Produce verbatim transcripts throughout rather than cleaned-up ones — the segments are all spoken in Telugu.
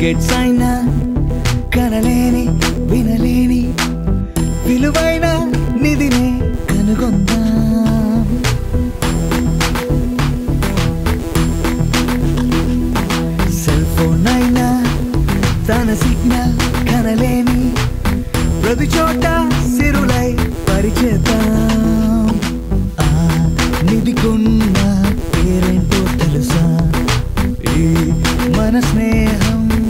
టికెట్స్ అయినా కనలేని వినలేని విలువైన నిధినే కనుగొందాం. సెల్ ఫోన్ అయినా తన సిగ్నల్ కనలేని ప్రతి చోట సిరులై పరిచేద్దాం. ఆ నిధికున్న పేరేంటో తెలుసా? ఈ మన స్నేహం.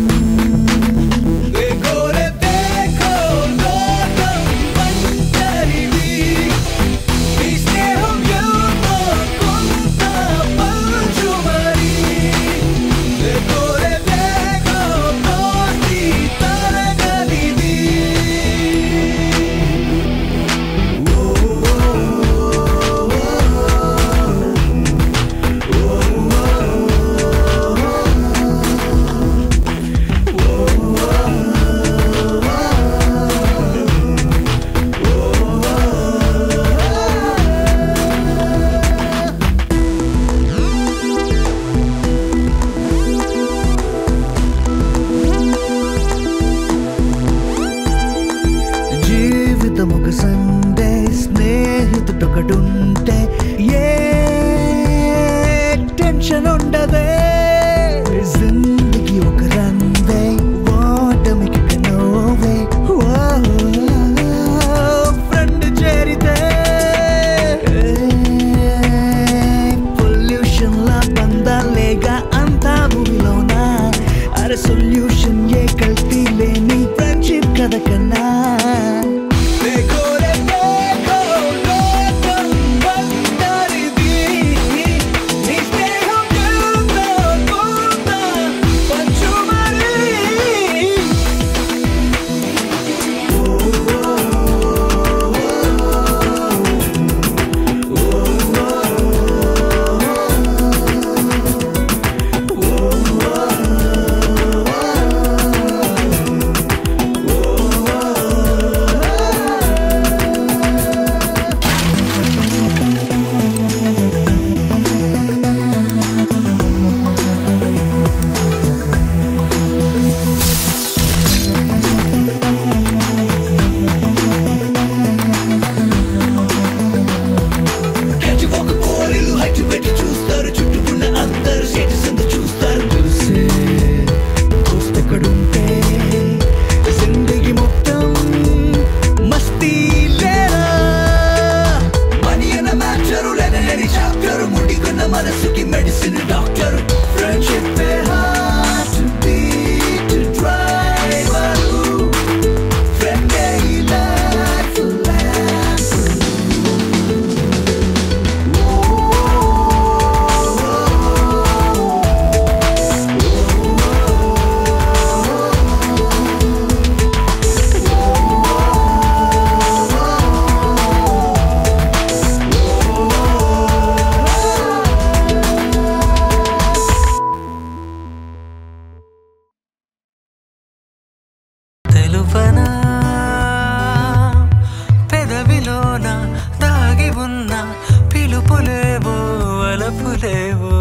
ఒక సండే స్నేహితుడొకడుంటే ఏ టెన్షన్ ఉండదే. జిందగీ ఒక రందే ఓటమికి నోవే. ఫ్రెండ్ చేరితే పొల్యూషన్ లా బంధాలేగా అంతా భూమిలోనా. అరే సొల్యూషన్ ఏ కల్తీ లేని ఫ్రెండ్షిప్ కథ కన్నా. మనసుకి medicine doctor friendship heartbeat driver friend life life. తెలుపనా పెదవిలోన దాగి ఉన్న పిలుపులేవో వలపులేవో.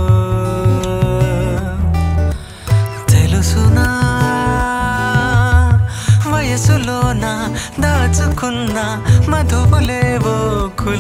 తెలుసునా వయసులోన దాచుకున్న మధువులేవో.